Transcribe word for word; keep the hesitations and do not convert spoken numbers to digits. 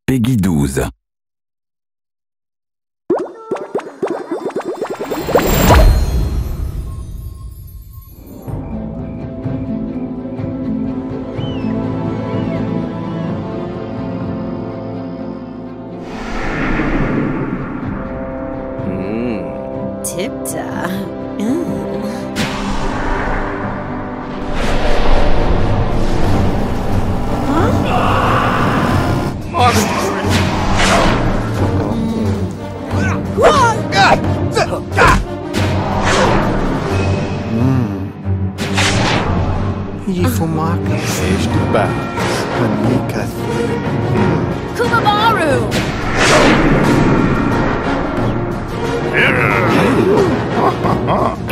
Peggy douze. Tipta. Yifumaka este bar. Anika. Kumabaru! Ha ha ha!